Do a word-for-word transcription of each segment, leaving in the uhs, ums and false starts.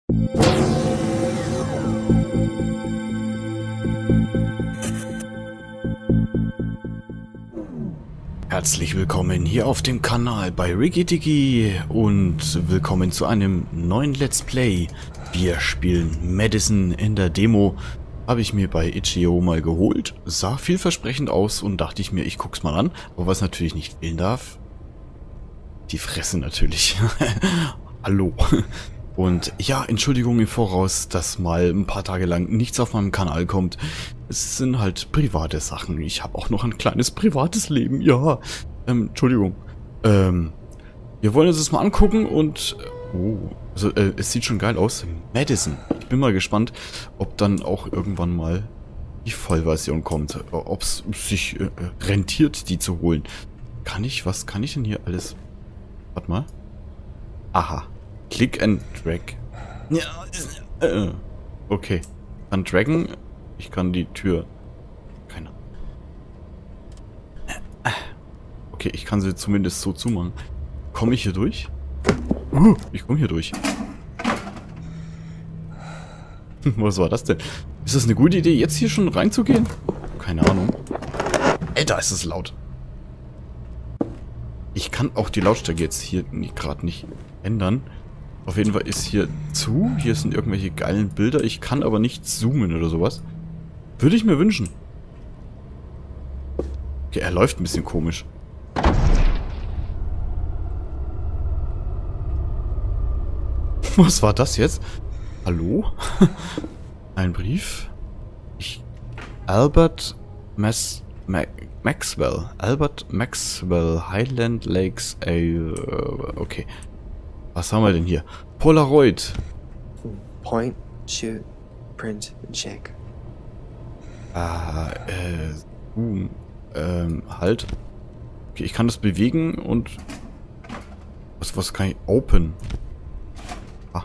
Herzlich willkommen hier auf dem Kanal bei Riggy und willkommen zu einem neuen Let's Play. Wir spielen Madison. In der Demo habe ich mir bei itch punkt i o mal geholt, sah vielversprechend aus und dachte ich mir, ich guck's mal an. Aber was natürlich nicht fehlen darf, die Fresse natürlich. Hallo. Und ja, Entschuldigung im Voraus, dass mal ein paar Tage lang nichts auf meinem Kanal kommt. Es sind halt private Sachen. Ich habe auch noch ein kleines privates Leben. Ja, ähm, Entschuldigung. Ähm, wir wollen uns das mal angucken und... Oh, also äh, es sieht schon geil aus. Madison. Ich bin mal gespannt, ob dann auch irgendwann mal die Vollversion kommt. Ob es sich äh, rentiert, die zu holen. Kann ich, was kann ich denn hier alles... Warte mal. Aha. Click and Drag. Ja, äh, okay. Kann draggen. Ich kann die Tür. Keine Ahnung. Okay, ich kann sie zumindest so zumachen. Komme ich hier durch? Uh, ich komme hier durch. Was war das denn? Ist das eine gute Idee, jetzt hier schon reinzugehen? Keine Ahnung. Alter, ist es laut. Ich kann auch die Lautstärke jetzt hier gerade nicht ändern. Auf jeden Fall ist hier zu. Hier sind irgendwelche geilen Bilder. Ich kann aber nicht zoomen oder sowas. Würde ich mir wünschen. Okay, er läuft ein bisschen komisch. Was war das jetzt? Hallo? Ein Brief? Ich... Albert Mas... Ma Maxwell. Albert Maxwell. Highland Lakes. Äh, okay. Was haben wir denn hier? Polaroid. Point, shoot, print, check. Ah, äh, uh, ähm, halt. Okay, ich kann das bewegen und... Was, was kann ich... Open. Ah.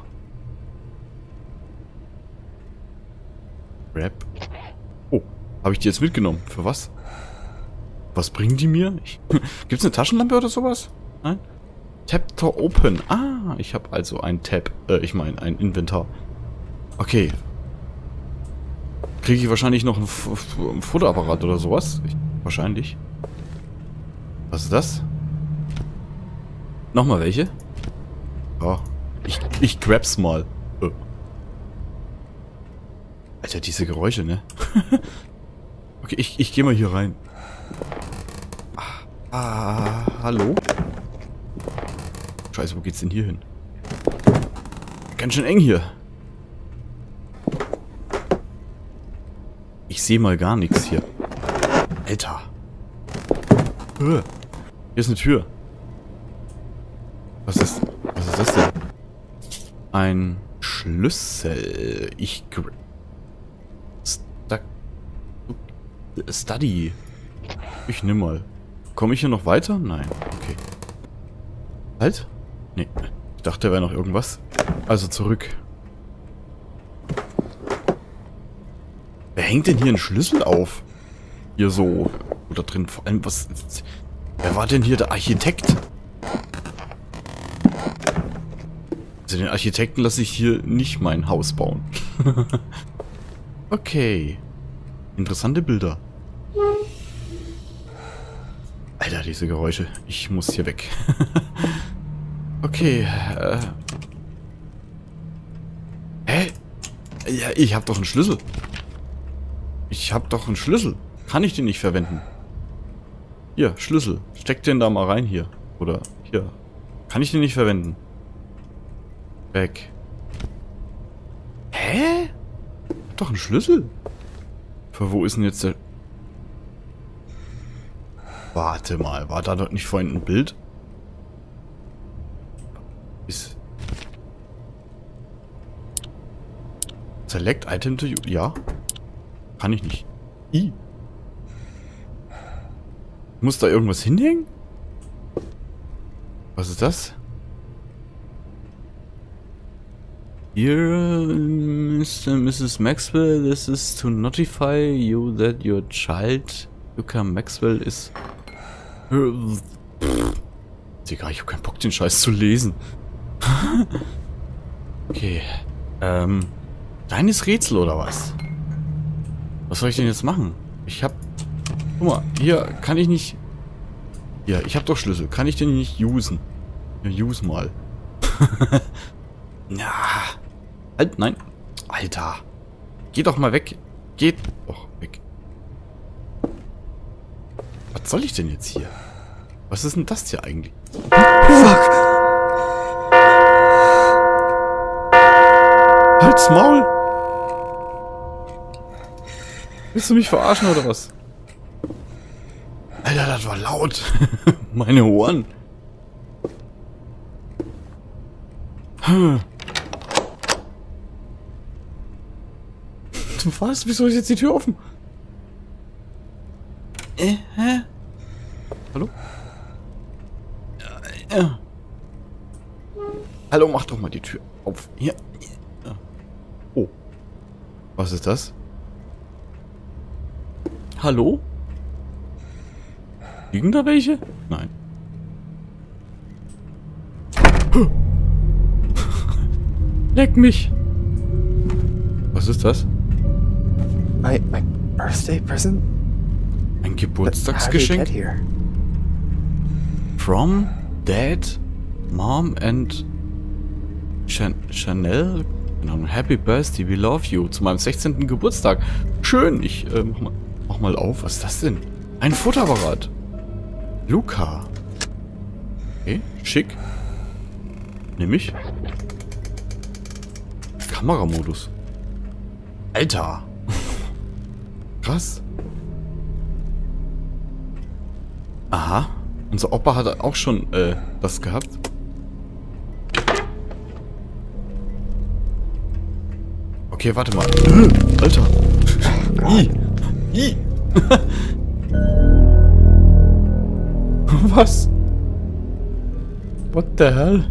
Rap. Oh, habe ich die jetzt mitgenommen? Für was? Was bringen die mir? Ich, gibt's eine Taschenlampe oder sowas? Nein? Tap to open. Ah, ich habe also ein Tab. Äh, ich meine, ein Inventar. Okay. Kriege ich wahrscheinlich noch einen, F einen Fotoapparat oder sowas? Ich, wahrscheinlich. Was ist das? Nochmal welche? Oh, ich, ich grab's mal. Äh. Alter, diese Geräusche, ne? Okay, ich, ich gehe mal hier rein. Ah, ah, hallo? Scheiße, wo geht's denn hier hin? Ganz schön eng hier. Ich sehe mal gar nichts hier. Alter. Hier ist eine Tür. Was ist, was ist das denn? Ein Schlüssel. Ich... Stu Study. Ich nimm mal. Komme ich hier noch weiter? Nein. Okay. Halt? Nee. Ich dachte, da wäre noch irgendwas. Also zurück. Wer hängt denn hier einen Schlüssel auf? Hier so. Oder drin. Vor allem, was... Wer war denn hier der Architekt? Also den Architekten lasse ich hier nicht mein Haus bauen. Okay. Interessante Bilder. Alter, diese Geräusche. Ich muss hier weg. Okay. Äh. Hä? Ja, ich hab doch einen Schlüssel. Ich hab doch einen Schlüssel. Kann ich den nicht verwenden? Hier, Schlüssel. Steck den da mal rein hier. Oder hier. Kann ich den nicht verwenden? Weg. Hä? Ich hab doch einen Schlüssel. Für wo ist denn jetzt der... Warte mal, war da doch nicht vorhin ein Bild? Ist... Select Item to use. Ja. Kann ich nicht. I. Muss da irgendwas hinhängen? Was ist das? Dear Mister and Missus Maxwell, this is to notify you that your child, Yuka Maxwell, is... Digga, ich hab keinen Bock, den Scheiß zu lesen. Okay. Ähm, kleines Rätsel oder was? Was soll ich denn jetzt machen? Ich hab... Guck mal, hier kann ich nicht... Hier, ich hab doch Schlüssel. Kann ich den nicht usen? Ja, use mal. Ja. Halt, nein. Alter. Geh doch mal weg. Geht doch weg. Was soll ich denn jetzt hier? Was ist denn das hier eigentlich? Fuck! Halt's Maul! Willst du mich verarschen oder was? Alter, das war laut. Meine Ohren. Du was? Wieso ist jetzt die Tür offen? Äh, hä? Hallo? Ja, ja. Hallo, mach doch mal die Tür auf. Hier. Ja. Oh. Was ist das? Hallo? Liegen da welche? Nein. Leck mich! Was ist das? My, my birthday present? Ein But how did it Geburtstagsgeschenk? get here? From Dad, Mom and Chan Chanel. Genau, Happy Birthday, we love you. Zu meinem sechzehnten Geburtstag. Schön, ich äh, mach, mal, mach mal auf. Was ist das denn? Ein Fotoapparat. Luca. Okay, schick. Nimm ich. Kameramodus. Alter. Krass. Aha. Unser Opa hat auch schon äh, das gehabt. Okay, warte mal. Alter. I. I. Was? What the hell?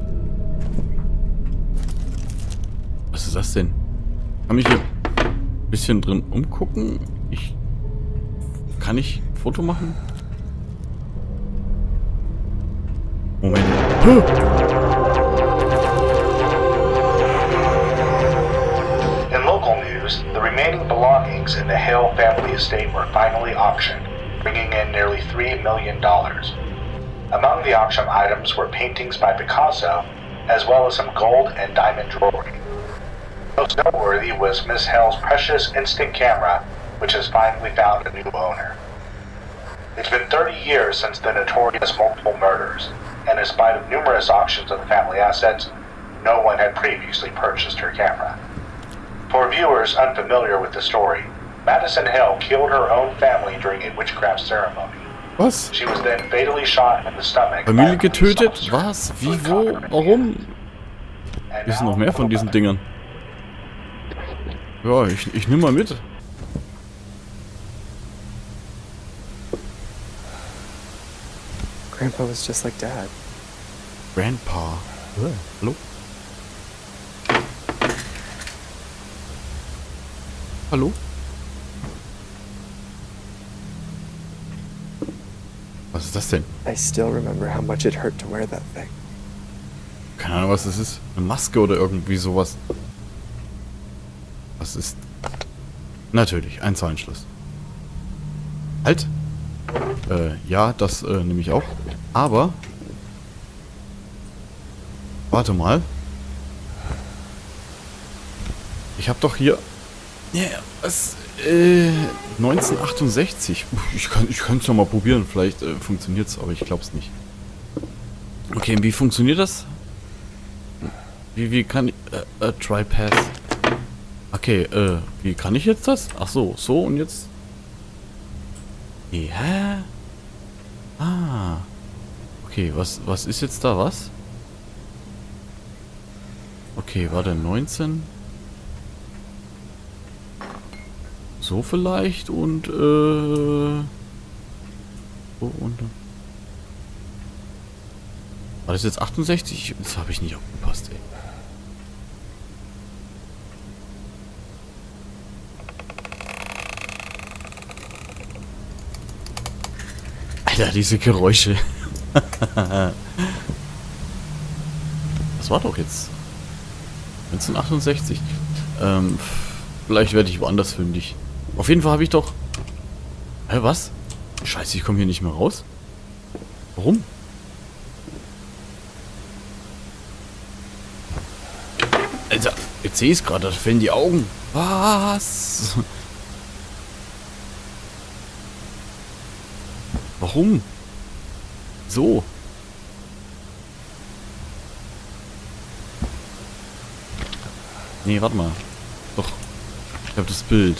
Was ist das denn? Kann mich hier ein bisschen drin umgucken? Ich... Kann ich ein Foto machen? Moment. In local news, the remaining belongings in the Hale family estate were finally auctioned, bringing in nearly three million dollars. Among the auction items were paintings by Picasso, as well as some gold and diamond jewelry. Most noteworthy was Miss Hale's precious instant camera, which has finally found a new owner. It's been thirty years since the notorious multiple murders, and in spite of numerous auctions of the family assets, no one had previously purchased her camera. For viewers unfamiliar with the story, Madison Hale killed her own family during a witchcraft ceremony. Was? She was then fatally shot in the stomach. by Familie a police getötet? officer Was? who Wie? had Wo? caught her Warum? And Wir sind noch now, mehr von diesen Dingern. Ja, ich, ich nehme mal mit. Grandpa was just like Dad. Grandpa. Äh, hallo? Hallo? Was ist das denn? I still remember how much it hurt to wear that thing. Keine Ahnung, was das ist. Eine Maske oder irgendwie sowas. Was ist... Natürlich, ein Zahlenschluss. Halt! Äh, ja, das äh, nehme ich auch. Aber... Warte mal. Ich habe doch hier... Ja, was... Äh... neunzehnhundertachtundsechzig. Ich kann ich kann es ja mal probieren. Vielleicht äh, funktioniert es, aber ich glaube es nicht. Okay, wie funktioniert das? Wie, wie kann ich... Äh, äh, Try Pass. Okay, äh, wie kann ich jetzt das? Ach so, so und jetzt... Nee, hä? Ah. Okay, was, was ist jetzt da, was? Okay, warte, neunzehn. So vielleicht und, äh... So und... War das jetzt achtundsechzig? Das habe ich nicht aufgepasst, ey. Alter, diese Geräusche. Das war doch jetzt... neunzehnhundertachtundsechzig. Ähm, vielleicht werde ich woanders fündig. Auf jeden Fall habe ich doch... Hä, was? Scheiße, ich komme hier nicht mehr raus. Warum? Alter, jetzt sehe ich es gerade, da fällen die Augen. Was? Warum? So. Nee, warte mal. Doch. Ich habe das Bild.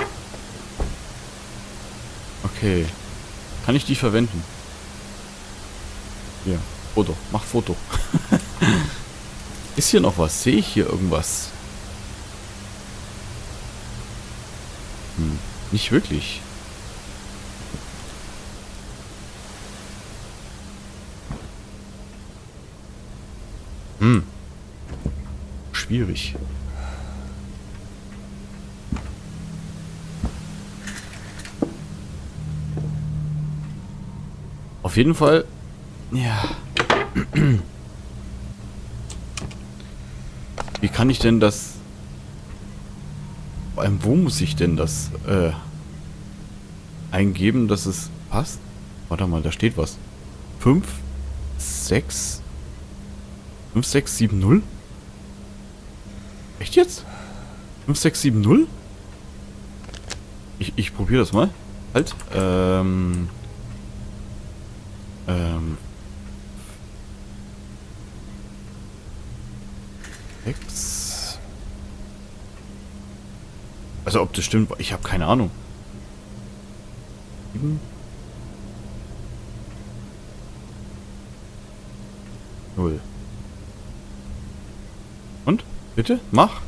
Okay. Kann ich die verwenden? Hier. Foto. Mach Foto. Ist hier noch was? Sehe ich hier irgendwas? Hm. Nicht wirklich. Hm. Schwierig. Auf jeden Fall, ja. Wie kann ich denn das... Vor allem, wo muss ich denn das äh, eingeben, dass es passt? Warte mal, da steht was. fünf, sechs... fünf, sechs, sieben, null? Echt jetzt? fünf, sechs, sieben, null? Ich, ich probiere das mal. Halt. Ähm... Ähm. sechs. Also ob das stimmt, ich habe keine Ahnung. sieben. null. Und? Bitte? Mach.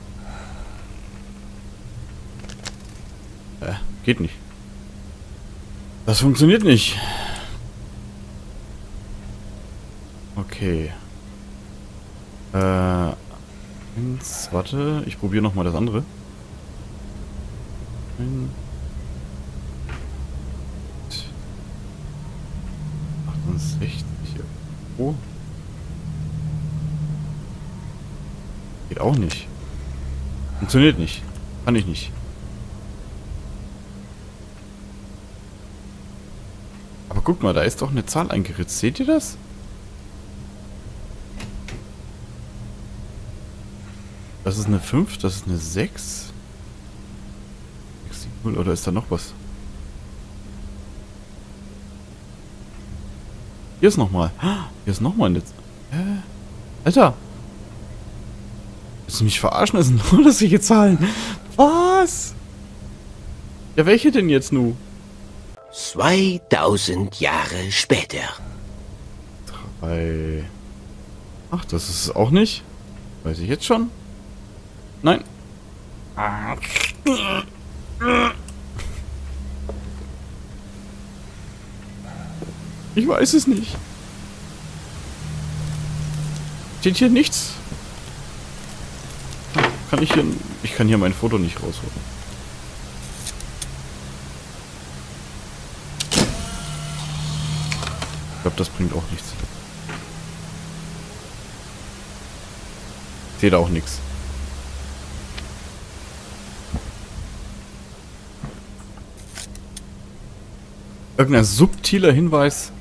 Äh, geht nicht. Das funktioniert nicht. Okay. Äh. Eins, warte, ich probiere nochmal das andere. Ein, achtundsechzig. Oh. Geht auch nicht. Funktioniert nicht. Kann ich nicht. Aber guck mal, da ist doch eine Zahl eingeritzt. Seht ihr das? Das ist eine fünf, das ist eine sechs. sechs, sieben, null, oder ist da noch was? Hier ist nochmal. Hier ist nochmal eine... Hä? Alter! Willst du mich verarschen? Das sind nur solche Zahlen. Was? Ja, welche denn jetzt nu? zweitausend Jahre später. Drei... Ach, das ist es auch nicht? Weiß ich jetzt schon? Nein. Ich weiß es nicht. Steht hier nichts? Kann ich hier... Ich kann hier mein Foto nicht rausholen. Ich glaube, das bringt auch nichts. Ich sehe da auch nichts. Irgendein subtiler Hinweis.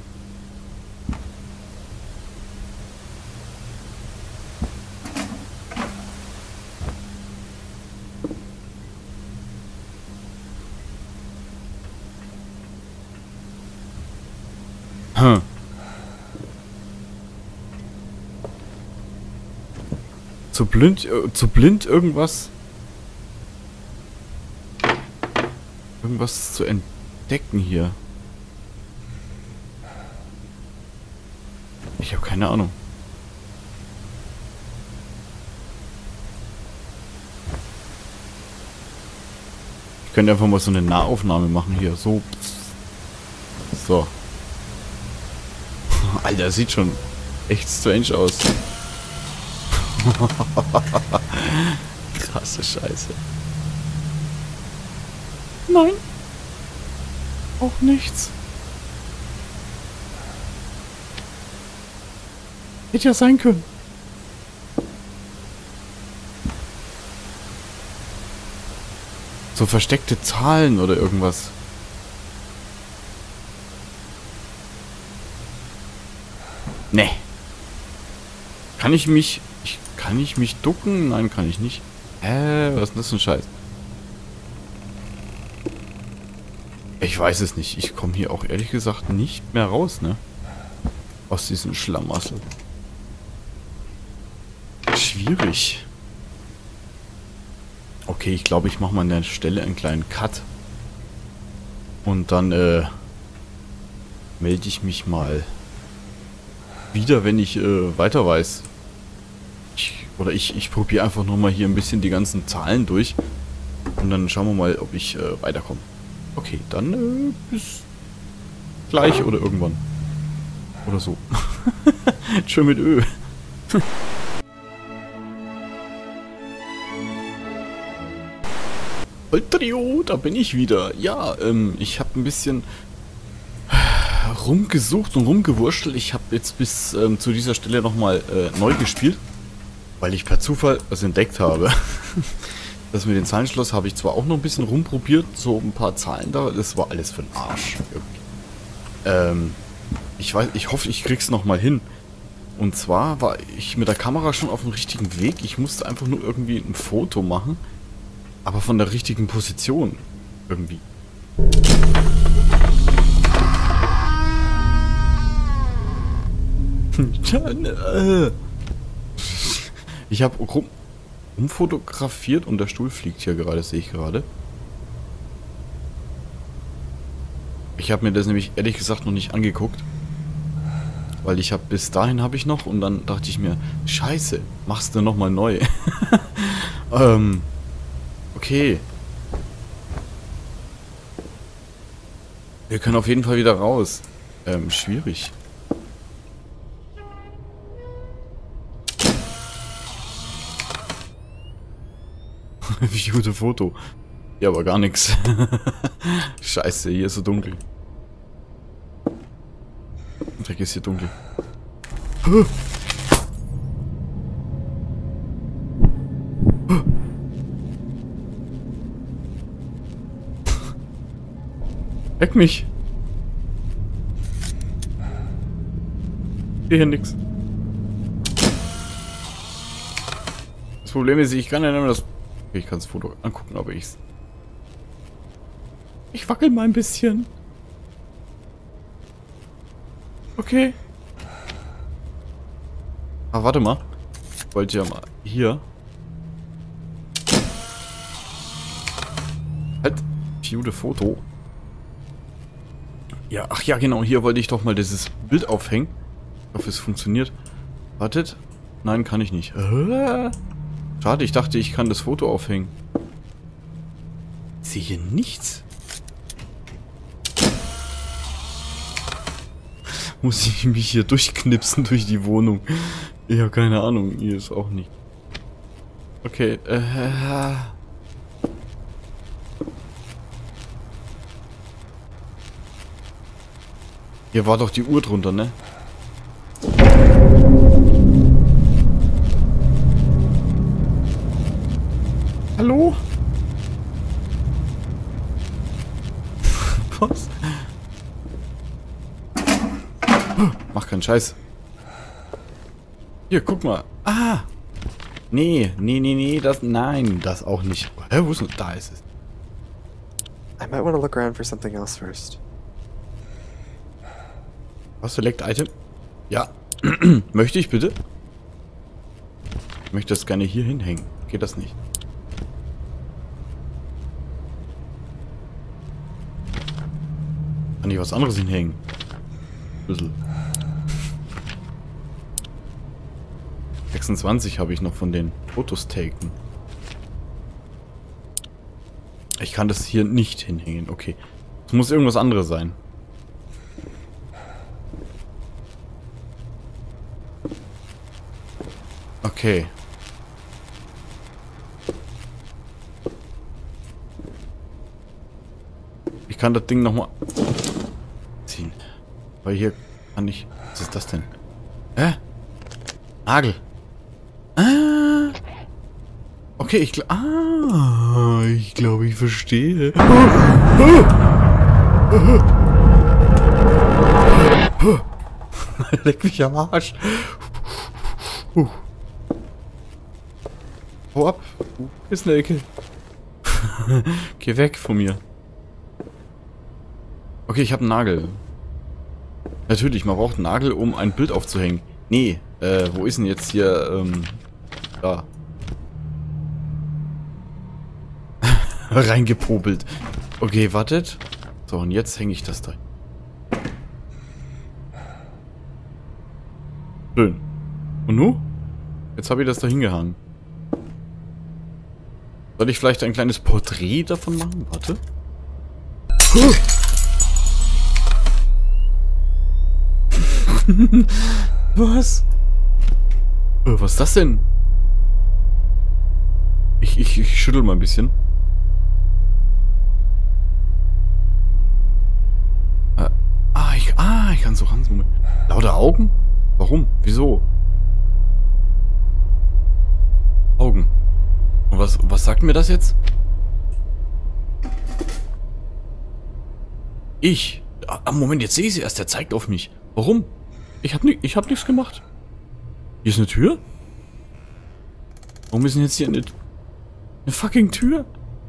Hm. Zu blind, äh, zu blind irgendwas. Irgendwas zu entdecken hier. Ich habe keine Ahnung. Ich könnte einfach mal so eine Nahaufnahme machen hier. So. So. Alter, das sieht schon echt strange aus. Krasse Scheiße. Nein. Auch nichts. Hätte ja sein können. So versteckte Zahlen oder irgendwas. Nee. Kann ich mich... Ich, kann ich mich ducken? Nein, kann ich nicht. Hä? Was ist denn das für ein Scheiß? Ich weiß es nicht. Ich komme hier auch ehrlich gesagt nicht mehr raus, ne? Aus diesem Schlamassel. Schwierig. Okay, ich glaube, ich mache mal an der Stelle einen kleinen Cut. Und dann, äh... melde ich mich mal wieder, wenn ich äh, weiter weiß. Ich, oder ich, ich probiere einfach nochmal hier ein bisschen die ganzen Zahlen durch. Und dann schauen wir mal, ob ich äh, weiterkomme. Okay, dann äh, bis gleich oder irgendwann. Oder so. Schön mit Ö. Trio, da bin ich wieder. Ja, ähm, ich habe ein bisschen rumgesucht und rumgewurschtelt. Ich habe jetzt bis ähm, zu dieser Stelle nochmal äh, neu gespielt, weil ich per Zufall was entdeckt habe. Das mit dem Zahlenschloss habe ich zwar auch noch ein bisschen rumprobiert, so ein paar Zahlen da, das war alles für den Arsch. Ähm, ich weiß, ich hoffe, ich krieg's nochmal hin. Und zwar war ich mit der Kamera schon auf dem richtigen Weg. Ich musste einfach nur irgendwie ein Foto machen, aber von der richtigen Position irgendwie. Ich habe rum, rumfotografiert und der Stuhl fliegt hier gerade, sehe ich gerade. Ich habe mir das nämlich ehrlich gesagt noch nicht angeguckt. Weil ich habe bis dahin habe ich noch und dann dachte ich mir, scheiße, machst du nochmal neu. ähm, okay. Wir können auf jeden Fall wieder raus. Ähm, schwierig. Wie gute Foto. Ja, aber gar nichts. Scheiße, hier ist so dunkel. Dreck ist hier dunkel. Leck mich. Hier nix. Das Problem ist, ich kann ja nicht mehr das... Ich kann das Foto angucken, aber ich's... Ich wackel mal ein bisschen. Okay. Ah, warte mal. Ich wollte ja mal... Hier. Halt. View Foto. Ja, ach ja, genau. Hier wollte ich doch mal dieses Bild aufhängen. Ich hoffe, es funktioniert. Wartet. Nein, kann ich nicht. Schade, ich dachte, ich kann das Foto aufhängen. Ich sehe hier nichts. Muss ich mich hier durchknipsen durch die Wohnung? Ich habe keine Ahnung. Hier ist auch nicht. Okay. Äh. Hier war doch die Uhr drunter, ne? Hallo? Was? Mach keinen Scheiß. Hier, guck mal. Ah! Nee, nee, nee, nee, das... Nein, das auch nicht. Hä, wo ist denn... Da ist es. I might want to look around for something else first. Was, Select Item? Ja. Möchte ich bitte? Ich möchte das gerne hier hinhängen. Geht das nicht? Kann ich was anderes hinhängen? Bisschen. sechsundzwanzig habe ich noch von den Fotos taken. Ich kann das hier nicht hinhängen. Okay. Es muss irgendwas anderes sein. Okay. Ich kann das Ding nochmal ziehen. Weil hier kann ich... Was ist das denn? Hä? Nagel. Ah. Okay, ich glaube... Ah, ich glaube, ich verstehe. Leck mich am Arsch. Uh. Hau ab. Ist eine Ecke. Geh weg von mir. Okay, ich habe einen Nagel. Natürlich, man braucht einen Nagel, um ein Bild aufzuhängen. Nee, äh, wo ist denn jetzt hier, ähm, da. Reingepopelt. Okay, wartet. So, und jetzt hänge ich das da. Schön. Und nu? Jetzt habe ich das da hingehangen. Soll ich vielleicht ein kleines Porträt davon machen? Warte. Was? Äh, was ist das denn? Ich, ich, ich schüttel mal ein bisschen. Äh, ah, ich, ah, ich kann so ranzoomen. Lauter Augen? Warum? Wieso? Augen. Und was, was sagt mir das jetzt? Ich? Ah, Moment, jetzt sehe ich sie erst. Der zeigt auf mich. Warum? Ich hab, ni ich hab nichts gemacht. Hier ist eine Tür? Warum ist denn jetzt hier eine, eine fucking Tür?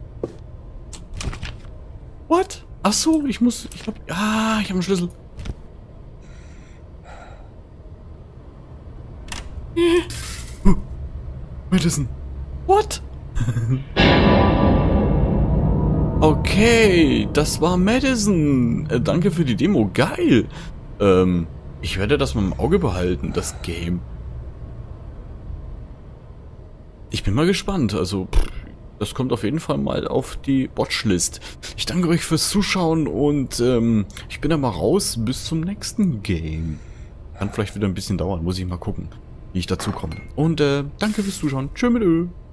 What? Ach so, ich muss... Ich hab... Ah, ich hab einen Schlüssel. Huh. Madison. What? Okay, das war Madison. Äh, danke für die Demo. Geil. Ähm, ich werde das mal im Auge behalten, das Game. Ich bin mal gespannt. Also, pff, das kommt auf jeden Fall mal auf die Watchlist. Ich danke euch fürs Zuschauen und ähm, ich bin dann mal raus. Bis zum nächsten Game. Kann vielleicht wieder ein bisschen dauern. Muss ich mal gucken, wie ich dazu komme. Und äh, danke fürs Zuschauen. Tschö mit Ö.